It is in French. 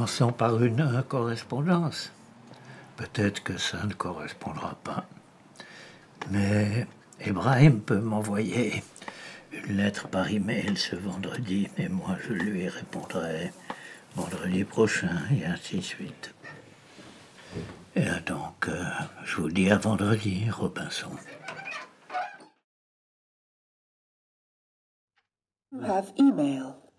Commençons par une correspondance. Peut-être que ça ne correspondra pas. Mais Ibrahim peut m'envoyer une lettre par email ce vendredi, et moi je lui répondrai vendredi prochain, et ainsi de suite. Et donc, je vous dis à vendredi, Robinson. You have email.